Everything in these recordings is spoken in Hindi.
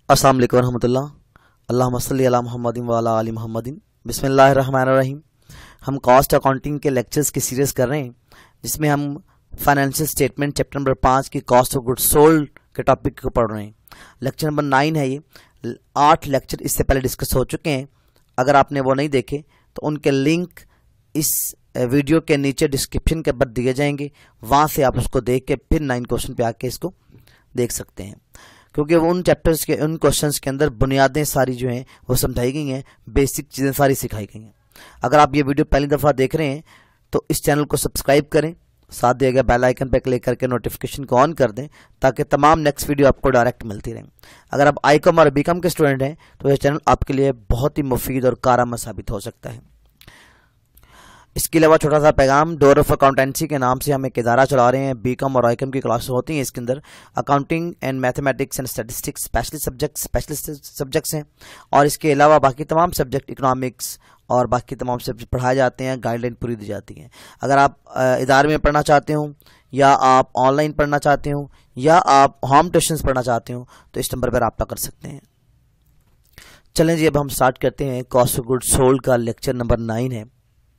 अस्सलाम वालेकुम रहमतुल्लाह। अल्लाहुम्मा सल्ली अला मुहम्मदिन व अला आलि मुहम्मदिन। बिस्मिल्लाहिर्रहमानिर्रहीम। हम कॉस्ट अकाउंटिंग के लेक्चर्स की सीरीज कर रहे हैं, जिसमें हम फाइनेंशियल स्टेटमेंट चैप्टर नंबर 5 की कॉस्ट ऑफ गुड्स सोल्ड के टॉपिक को पढ़ रहे हैं। लेक्चर नंबर 9 है ये। 8 लेक्चर इससे पहले डिस्कस हो चुके हैं। अगर आपने वो नहीं देखे तो उनके लिंक इस वीडियो के नीचे डिस्क्रिप्शन के बाद दिए जाएंगे, वहाँ से आप उसको देख के फिर 9 क्वेश्चन पे आके इसको देख सकते हैं, क्योंकि उन चैप्टर्स के उन क्वेश्चंस के अंदर बुनियादें सारी जो हैं वो समझाई गई हैं, बेसिक चीज़ें सारी सिखाई गई हैं। अगर आप ये वीडियो पहली दफ़ा देख रहे हैं तो इस चैनल को सब्सक्राइब करें, साथ दिए गए बेल आइकन पर क्लिक करके नोटिफिकेशन को ऑन कर दें, ताकि तमाम नेक्स्ट वीडियो आपको डायरेक्ट मिलती रहे। अगर आप आईकॉम और बीकॉम के स्टूडेंट हैं तो यह चैनल आपके लिए बहुत ही मुफीद और कारआमद साबित हो सकता है। इसके अलावा छोटा सा पैगाम, डोर ऑफ अकाउंटेंसी के नाम से हम एक इदारा चला रहे हैं। बीकॉम और आईकॉम की क्लासेस होती हैं, इसके अंदर accounting and mathematics and statistics specialist subjects हैं, और इसके अलावा बाकी तमाम सब्जेक्ट इकोनॉमिक्स और बाकी तमाम सब्जेक्ट पढ़ाए जाते हैं, गाइडलाइन पूरी दी जाती है। अगर आप इदारे में पढ़ना चाहते हो, या आप ऑनलाइन पढ़ना चाहते हो, या आप होम ट्यूशंस पढ़ना चाहते हो, तो इस नंबर पर रब्ता कर सकते हैं। चलें जी, अब हम स्टार्ट करते हैं। कॉस्ट ऑफ गुड्स सोल्ड का लेक्चर नंबर 9 है।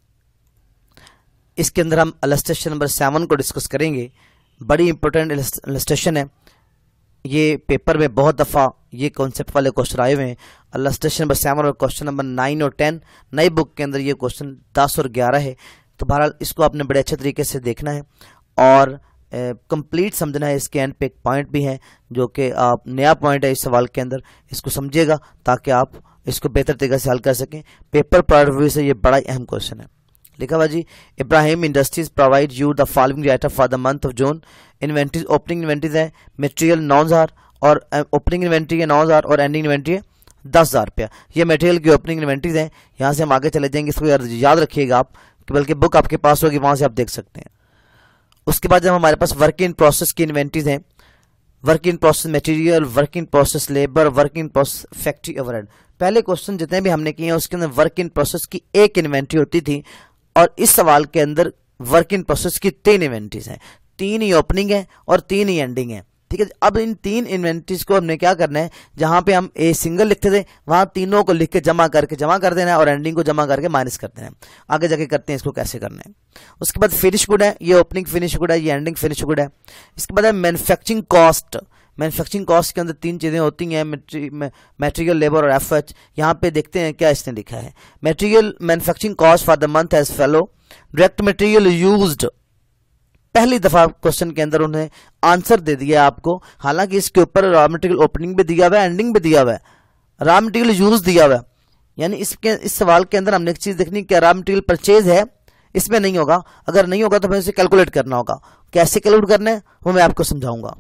इसके अंदर हम इलस्ट्रेशन नंबर 7 को डिस्कस करेंगे। बड़ी इंपॉर्टेंट इलस्ट्रेशन है ये, पेपर में बहुत दफ़ा ये कॉन्सेप्ट वाले क्वेश्चन आए हुए हैं। इलस्ट्रेशन नंबर 7 और क्वेश्चन नंबर 9 और 10 नई बुक के अंदर ये क्वेश्चन 10 और 11 है। तो बहरहाल इसको आपने बड़े अच्छे तरीके से देखना है और कंप्लीट समझना है। इसके एंड पे एक पॉइंट भी है जो कि आप नया पॉइंट है इस सवाल के अंदर, इसको समझिएगा ताकि आप इसको बेहतर तरीके से हल कर सकें। पेपर पॉइंट ऑफ व्यू से ये बड़ा अहम क्वेश्चन है। लिखा हुआ जी, Ibrahim industries provide you the following data for the month of June. Inventories, opening inventories है, मटेरियल 9000 और ओपनिंग इन्वेंट्री है 9000 और एंडिंग इन्वेंट्री है 10,000 रुपया। ये मटेरियल की ओपनिंग इन्वेंट्रीज हैं। यहाँ से हम आगे चले जाएंगे, इसको याद रखिएगा आप, बल्कि बुक आपके पास होगी, वहाँ से आप देख सकते हैं। उसके बाद जब हमारे पास वर्क इन प्रोसेस की इन्वेंट्रीज हैं, work in process material, work in process labour, work in process factory overhead. पहले क्वेश्चन जितने भी हमने किए हैं उसके अंदर वर्क इन प्रोसेस की एक इन्वेंट्री होती थी, और इस सवाल के अंदर वर्क इन प्रोसेस की 3 इन्वेंट्रीज हैं। 3 ही ओपनिंग है और 3 ही एंडिंग है, ठीक है। अब इन 3 इन्वेंट्रीज को हमने क्या करना है, जहां पे हम ए सिंगल लिखते थे वहां तीनों को लिख के जमा कर देना है, और एंडिंग को जमा करके माइनस कर देना है। आगे जाके करते हैं इसको कैसे करना है। उसके बाद फिनिश गुड है, ये ओपनिंग फिनिश गुड है, ये एंडिंग फिनिश गुड है। इसके बाद है मैन्युफैक्चरिंग कॉस्ट। मैन्युफैक्चरिंग कॉस्ट के अंदर 3 चीजें होती हैं, मटेरियल, लेबर और एफएच। यहाँ पे देखते हैं क्या इसने लिखा है। Material manufacturing cost for the month as follow. Direct material used, पहली दफा क्वेश्चन के अंदर उन्हें आंसर दे दिया आपको, हालांकि इसके ऊपर रॉ मटेरियल ओपनिंग भी दिया हुआ है, एंडिंग भी दिया हुआ है, रॉ मटेरियल यूज दिया हुआ है। यानी इस सवाल के अंदर हमने एक चीज देखनी कि रॉ मटेरियल परचेज है, इसमें नहीं होगा। अगर नहीं होगा तो हमें इसे कैलकुलेट करना होगा। कैसे कैलकुलेट करना है वो मैं आपको समझाऊंगा।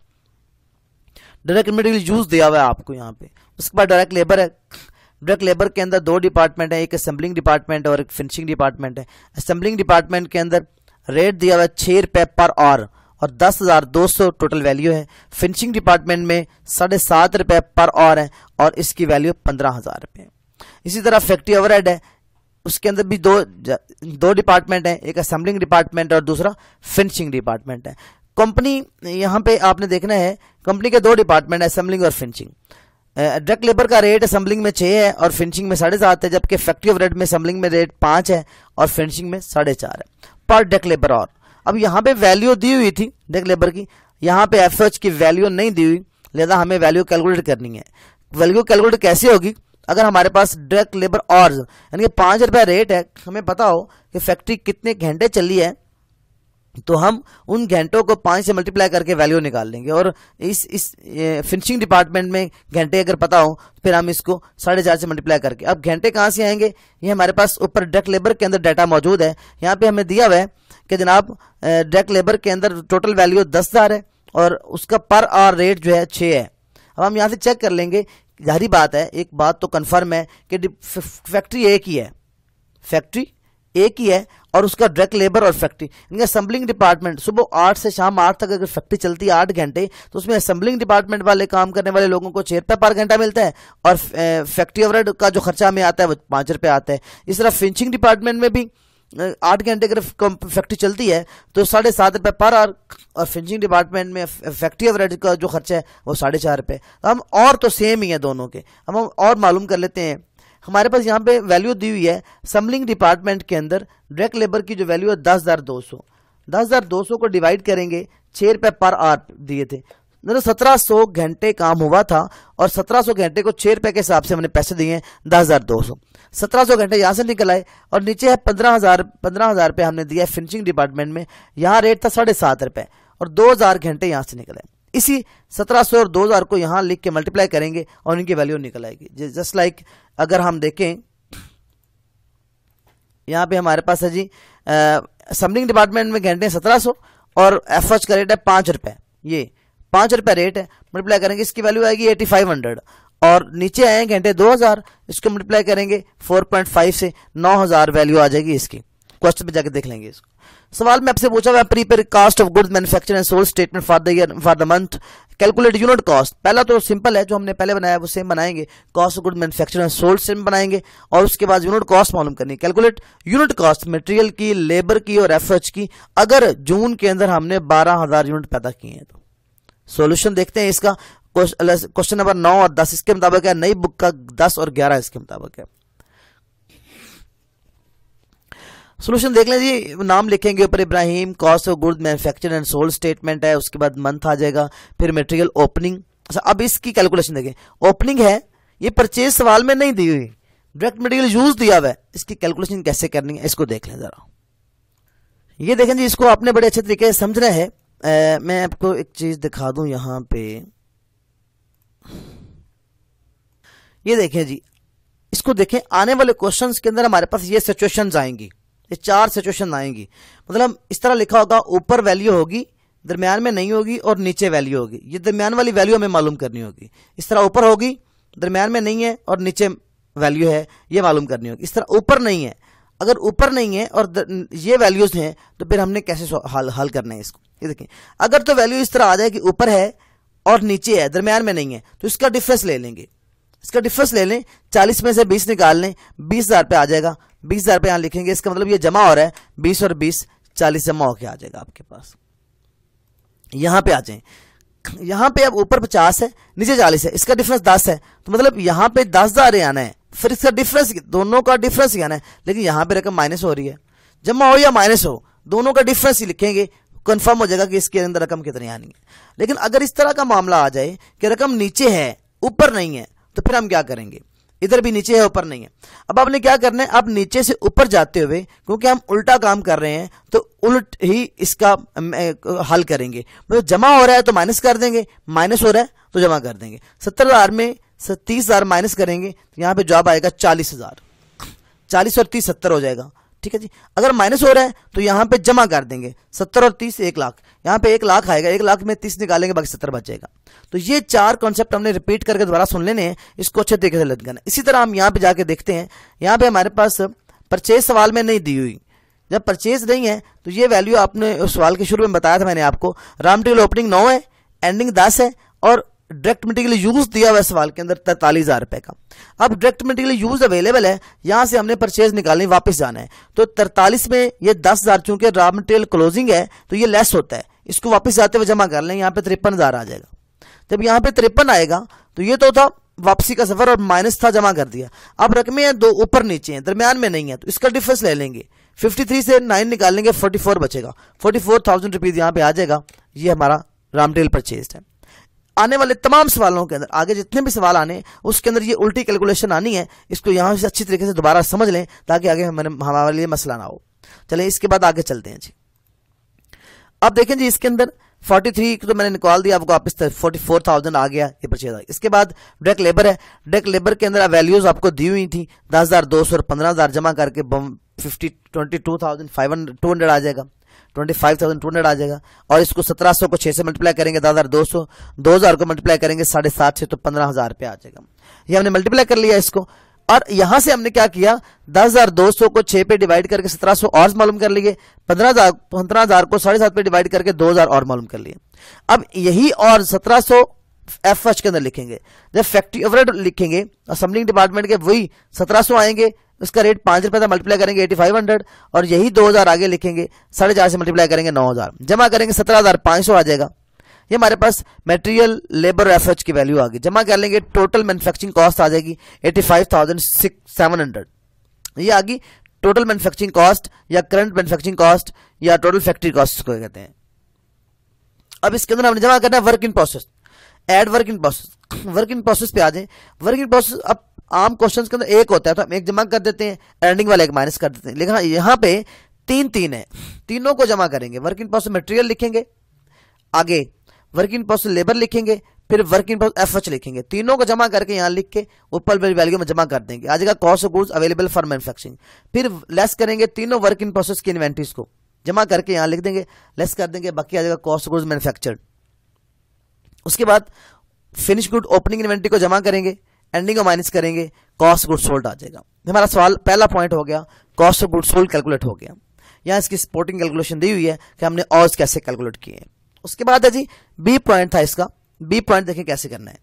डायरेक्ट मटेरियल यूज दिया हुआ है आपको यहाँ पे। उसके बाद डायरेक्ट लेबर है। डायरेक्ट लेबर के अंदर 2 डिपार्टमेंट है, एक असेंबलिंग डिपार्टमेंट और एक फिनिशिंग डिपार्टमेंट है। असेंबलिंग डिपार्टमेंट के अंदर रेट दिया हुआ है 6 रुपये पर आवर और 10,200 टोटल वैल्यू है। फिनिशिंग डिपार्टमेंट में 7.5 रुपये पर आवर है और इसकी वैल्यू 15,000 रुपये। इसी तरह फैक्ट्री ओवरहेड है, उसके अंदर भी दो डिपार्टमेंट है, एक असेंबलिंग डिपार्टमेंट और दूसरा फिनिशिंग डिपार्टमेंट है। कंपनी, यहाँ पे आपने देखना है कंपनी के 2 डिपार्टमेंट है, असेंबलिंग और फिनिशिंग। डायरेक्ट लेबर का रेट असेंबलिंग में 6 है और फिनिशिंग में 7.5 है, जबकि फैक्ट्री ओवरहेड में असेंबलिंग में रेट 5 है और फिनिशिंग में 4.5 है पर डायरेक्ट लेबर। और अब यहाँ पे वैल्यू दी हुई थी डायरेक्ट लेबर की, यहाँ पे एफएच की वैल्यू नहीं दी हुई, लिहाजा हमें वैल्यू कैलकुलेट करनी है। वैल्यू कैलकुलेट कैसे होगी, अगर हमारे पास डायरेक्ट लेबर और यानी 5 रुपया रेट है, हमें पता हो कि फैक्ट्री कितने घंटे चली है, तो हम उन घंटों को 5 से मल्टीप्लाई करके वैल्यू निकाल लेंगे। और इस फिनिशिंग डिपार्टमेंट में घंटे अगर पता हो फिर हम इसको 4.5 से मल्टीप्लाई करके, अब घंटे कहाँ से आएंगे, ये हमारे पास ऊपर डायरेक्ट लेबर के अंदर डाटा मौजूद है। यहाँ पे हमें दिया हुआ है कि जनाब डायरेक्ट लेबर के अंदर टोटल वैल्यू 10,000 है और उसका पर आवर रेट जो है 6 है। अब हम यहाँ से चेक कर लेंगे, जाहिर बात है एक बात तो कन्फर्म है कि फैक्ट्री एक ही है, फैक्ट्री एक ही है और उसका डायरेक्ट लेबर और फैक्ट्री, इनका असेंबलिंग डिपार्टमेंट सुबह 8 से शाम 8 तक अगर फैक्ट्री चलती है 8 घंटे, तो उसमें असेंबलिंग डिपार्टमेंट वाले काम करने वाले लोगों को 6 रुपये पर घंटा मिलता है और फैक्ट्री ओवरहेड का जो खर्चा हमें आता है वो 5 रुपये आता है। इस तरह फिनिशिंग डिपार्टमेंट में भी 8 घंटे अगर फैक्ट्री चलती है तो 7.5 रुपये पर आवर, और फिनिशिंग डिपार्टमेंट में फैक्ट्री एवरेज का जो खर्चा है वो 4.5 रुपये। हम और तो सेम ही है दोनों के, हम और मालूम कर लेते हैं। हमारे पास यहाँ पे वैल्यू दी हुई है असम्बलिंग डिपार्टमेंट के अंदर डायरेक्ट लेबर की जो वैल्यू है 10,200। 10,200 को डिवाइड करेंगे 6 रुपये पर आवर दिए थे, 1700 घंटे काम हुआ था और 1700 घंटे को 6 रुपये के हिसाब से हमने पैसे दिए हैं 10,200। 1700 घंटे यहाँ से निकल आए और नीचे है 15,000 रुपये हमने दिया है फिनिशिंग डिपार्टमेंट में। यहाँ रेट था 7.5 रुपये और 2,000 घंटे यहाँ से निकल आए। इसी 1700 और 2000 को यहाँ लिख के मल्टीप्लाई करेंगे और इनकी वैल्यू निकल आएगी। जस्ट लाइक अगर हम देखें यहाँ पे हमारे पास है जी असम्बलिंग डिपार्टमेंट में घंटे 1700 और एफएच का रेट है 5 रुपये, ये 5 रुपये रेट है, मल्टीप्लाई करेंगे इसकी वैल्यू आएगी 8500 और नीचे आए घंटे 2000, इसको मल्टीप्लाई करेंगे 4.5 से 9000 वैल्यू आ जाएगी इसकी। क्वेश्चन पे जाके देख लेंगे इसको। सवाल में आपसे पूछा हुआ prepare cost of goods manufacture and sold statement for the year for the month, calculate unit cost. पहला तो सिंपल है, जो हमने पहले बनाया वो सेम बनाएंगे, cost of good manufacture and sold same बनाएंगे और उसके बाद यूनिट कॉस्ट मालूम करनी। कैलकुलेट यूनिट कॉस्ट मटेरियल की, लेबर की और एफएच की अगर जून के अंदर हमने 12,000 यूनिट पैदा किए हैं तो। सॉल्यूशन देखते हैं इसका। क्वेश्चन नंबर 9 और 10 इसके मुताबिक है, नई बुक का 10 और 11 इसके मुताबिक है। सोल्यूशन देख लें जी, नाम लिखेंगे ऊपर Ibrahim, cost of goods manufacture and sold statement है, उसके बाद मंथ आ जाएगा, फिर मटेरियल ओपनिंग। अच्छा अब इसकी कैलकुलेशन देखें, ओपनिंग है ये परचेज सवाल में नहीं दी हुई, डायरेक्ट मटेरियल यूज दिया हुआ है, इसकी कैलकुलेशन कैसे करनी है इसको देख लें जरा। ये देखें जी, इसको आपने बड़े अच्छे तरीके से समझना है। मैं आपको एक चीज दिखा दूं यहाँ पे, ये देखें जी, इसको देखें, आने वाले क्वेश्चंस के अंदर हमारे पास ये सिचुएशंस आएंगी, ये 4 सिचुएशन आएंगी। मतलब इस तरह लिखा होगा, ऊपर वैल्यू होगी, दरमियान में नहीं होगी और नीचे वैल्यू होगी। ये दरमियान वाली वैल्यू हमें मालूम करनी होगी। इस तरह ऊपर होगी, दरमियान में नहीं है और नीचे वैल्यू है, ये मालूम करनी होगी। इस तरह ऊपर नहीं है, अगर ऊपर नहीं है और ये वैल्यूज हैं तो फिर हमने कैसे हल करना है इसको। ये देखिए, अगर तो वैल्यू इस तरह आ जाए कि ऊपर है और नीचे है, दरमियान में नहीं है, तो इसका डिफरेंस ले लेंगे। इसका डिफरेंस ले लें, 40 में से 20 निकाल लें, 20,000 पे आ जाएगा। 20,000 पे यहां लिखेंगे, इसका मतलब ये जमा हो रहा है, 20 और 20 40 जमा होके आ जाएगा आपके पास। यहां पे आ जाए, यहां पे अब ऊपर 50 है, नीचे 40 है, इसका डिफरेंस 10 है, तो मतलब यहां पे 10,000 आना है, फिर इसका डिफरेंस, दोनों का डिफरेंस ही आना है। लेकिन यहां पे रकम माइनस हो रही है, जमा हो या माइनस हो, दोनों का डिफरेंस ही लिखेंगे, कंफर्म हो जाएगा कि इसके अंदर रकम कितनी आनी है। लेकिन अगर इस तरह का मामला आ जाए कि रकम नीचे है ऊपर नहीं है, तो फिर हम क्या करेंगे, इधर भी नीचे है ऊपर नहीं है। अब आपने क्या करना है, अब नीचे से ऊपर जाते हुए, क्योंकि हम उल्टा काम कर रहे हैं तो उल्ट ही इसका हल करेंगे। मतलब जमा हो रहा है तो माइनस कर देंगे, माइनस हो रहा है तो जमा कर देंगे। 70,000 में 30,000 माइनस करेंगे तो यहां पे जवाब आएगा 40,000। 40 और 30 70 हो जाएगा, ठीक है जी। अगर माइनस हो रहा है तो यहां पे जमा कर देंगे, 70 और 30 1 लाख, यहां पे 1 लाख आएगा, 1 लाख में 30 निकालेंगे, बाकी 70 बच जाएगा। तो ये 4 कॉन्सेप्ट हमने रिपीट करके दोबारा सुन लेने हैं, इसको अच्छे तरीके से लर्न करना। इसी तरह हम यहां पे जाके देखते हैं, यहां पे हमारे पास परचेज सवाल में नहीं दी हुई। जब परचेज नहीं है तो ये वैल्यू आपने उस सवाल के शुरू में बताया था मैंने आपको, रॉ मटेरियल ओपनिंग 9 है, एंडिंग 10 है और डायरेक्ट मटेरियल यूज दिया हुआ है सवाल के अंदर 43,000 रुपए का। अब डायरेक्ट मटेरियल यूज अवेलेबल है, यहां से हमने परचेज निकालनी, वापस जाना है, तो 43 में ये 10,000 चूंकि रॉ मटेरियल क्लोजिंग है तो ये लेस होता है, इसको वापस जाते हुए जमा कर लें, यहाँ पे 53,000 आ जाएगा। जब यहाँ पे 53 आएगा तो ये तो था वापसी का सफर और माइनस था, जमा कर दिया। अब रकमें हैं 2 ऊपर नीचे हैं, दरमियान में नहीं है, तो इसका डिफरेंस ले लेंगे, 53 से 9 निकालेंगे, 44 बचेगा, 44,000 रुपीज यहाँ पे आ जाएगा। ये हमारा रॉ मटेरियल परचेज है। आने वाले तमाम सवालों के अंदर, आगे जितने भी सवाल आने उसके अंदर ये उल्टी कैलकुलेशन आनी है, इसको यहां से अच्छी तरीके से दोबारा समझ लें ताकि आगे हमारे लिए मसला ना हो। चलें इसके बाद आगे चलते हैं जी। अब देखें जी, इसके अंदर 43 तो मैंने निकाल दिया आपको, वापस 44,000 आ गया, ये परचेज आ गया। इसके बाद डायरेक्ट लेबर है, डायरेक्ट लेबर के अंदर वैल्यूज आपको दी हुई थी, 10,200 और 15,000 जमा करके 22,200 आ जाएगा, 25,200 आ जाएगा। और इसको 1700 को 6 से मल्टीप्लाई करेंगे 10,200, 2000 को मल्टीप्लाई करेंगे 7.5 से, तो 15,000 रुपये आ जाएगा। ये हमने मल्टीप्लाई कर लिया इसको, और यहां से हमने क्या किया, 10,200 को 6 पे डिवाइड करके 1700 और मालूम कर लिए, 15,000 को 7.5 पे डिवाइड करके 2000 और मालूम कर लिए। अब यही और 1700 एफएच के अंदर लिखेंगे। जब फैक्ट्री ओवरहेड लिखेंगे असेंबलिंग डिपार्टमेंट के वही 1700 आएंगे, उसका रेट 5 रुपए था, मल्टीप्लाई करेंगे 8500 और यही 2000 आगे लिखेंगे, 4.5 से मल्टीप्लाई करेंगे 9000, जमा करेंगे 17,500 आ जाएगा। ये हमारे पास मटेरियल लेबर और एफएच की वैल्यू आ गई। जमा कर लेंगे, टोटल मैन्युफैक्चरिंग कॉस्ट आ जाएगी 85,700। ये आ गई टोटल मैन्युफैक्चरिंग कॉस्ट या करंट मैन्युफैक्चरिंग कॉस्ट या टोटल फैक्ट्री कॉस्ट को कहते हैं। अब इसके अंदर हमने जमा करना है work in process, add work in process. Work in process पे आ जाए। वर्क इन प्रोसेस अब आम क्वेश्चंस के अंदर एक होता है तो हम एक जमा कर देते हैं, एंडिंग वाला एक माइनस कर देते हैं, लेकिन यहाँ पे 3 है, तीनों को जमा करेंगे। वर्क इन प्रोसेस मटेरियल लिखेंगे, आगे वर्क इन प्रोसेस लेबर लिखेंगे, फिर वर्क इन प्रोसेस एफएच लिखेंगे, तीनों को जमा करके यहाँ लिख के ऊपर वैल्यू में जमा कर देंगे। आ जाएगा cost of goods available for manufacturing. फिर लेस करेंगे तीनों वर्क इन प्रोसेस की इन्वेंटरीज को, जमा करके यहाँ लिख देंगे, लेस कर देंगे, बाकी आ जाएगा कॉस्ट ऑफ गुड्स मैन्युफैक्चर्ड। उसके बाद फिनिश गुड ओपनिंग इन्वेंटरी को जमा करेंगे, एंडिंग को माइनस करेंगे, कॉस्ट गुड सोल्ड आ जाएगा। हमारा सवाल पहला पॉइंट हो गया, cost of good sold calculate हो गया। यहाँ इसकी सपोर्टिंग कैलकुलेशन दी हुई है कि हमने और कैसे कैलकुलेट किए हैं। उसके बाद है जी बी पॉइंट था इसका। बी पॉइंट देखिए कैसे करना है।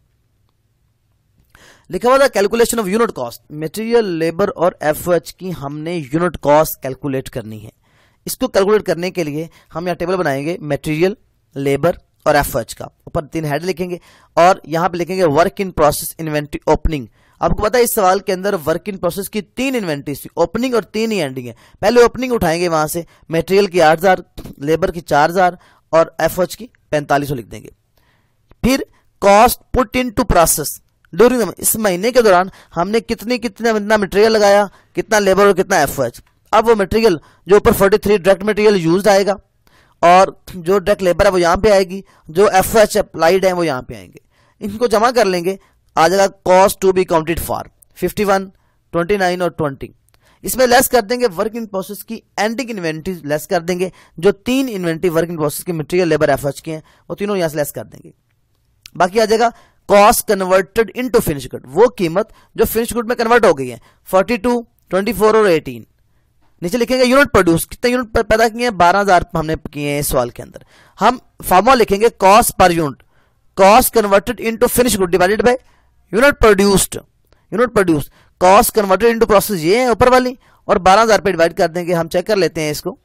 लिखा हुआ था calculation of unit cost, material labour और एफएच की हमने यूनिट कॉस्ट कैलकुलेट करनी है। इसको कैलकुलेट करने के लिए हम यहाँ टेबल बनाएंगे मटेरियल लेबर और एफएच का, ऊपर 3 हेड लिखेंगे और यहां पे लिखेंगे work in process inventory opening. आपको पता है इस सवाल के अंदर वर्क इन प्रोसेस की 3 इन्वेंटरीज थी, ओपनिंग और 3 ही एंडिंग है। पहले ओपनिंग उठाएंगे वहां से, मटेरियल की 8000, लेबर की 4000 और एफएच की 4500 लिख देंगे। फिर cost put into process during, इस महीने के दौरान हमने कितना मटेरियल लगाया, कितना लेबर और कितना एफएच। अब वो मटेरियल जो ऊपर 43 डायरेक्ट मटेरियल यूज्ड आएगा और जो डायरेक्ट लेबर है वो यहाँ पे आएगी, जो एफएच अप्लाइड है वो यहाँ पे आएंगे। इनको जमा कर लेंगे, आ जाएगा cost to be counted for 51, 29 और 20। इसमें लेस कर देंगे वर्क इन प्रोसेस की एंडिंग इन्वेंटरी, लेस कर देंगे जो 3 इन्वेंटरी वर्क इन प्रोसेस की मटेरियल लेबर एफएच की हैं वो तीनों यहां से लेस कर देंगे। बाकी आ जाएगा cost converted into finish good, वो कीमत जो फिनिश गुड में कन्वर्ट हो गई है 42, 24 और 18। नीचे लिखेंगे यूनिट प्रोड्यूस, कितने यूनिट पैदा किए हैं 12000 हमने किए हैं इस सवाल के अंदर। हम फॉर्मूला लिखेंगे cost per unit, cost converted into finish good divided by unit produced. Unit produce cost converted into process ये है ऊपर वाली, और 12000 पे डिवाइड कर देंगे। हम चेक कर लेते हैं इसको,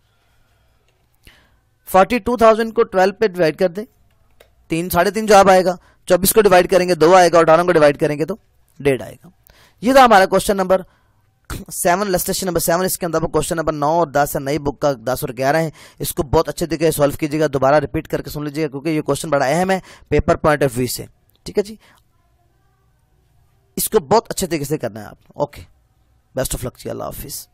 42,000 को 12 पे डिवाइड कर दें, 3.5 जवाब आएगा। 24 को डिवाइड करेंगे 2 आएगा, और 18 को डिवाइड करेंगे तो 1.5 आएगा। ये था हमारा क्वेश्चन नंबर 7, इलस्ट्रेशन नंबर 7। इसके अंदर क्वेश्चन नंबर 9 और 10 है, नई बुक का 10 और 11 है। इसको बहुत अच्छे तरीके से सॉल्व कीजिएगा, दोबारा रिपीट करके सुन लीजिएगा क्योंकि ये क्वेश्चन बड़ा अहम है पेपर पॉइंट ऑफ व्यू से। ठीक है जी, इसको बहुत अच्छे तरीके से करना है आप। ओके, बेस्ट ऑफ लक जी, अल्लाह हाफिज।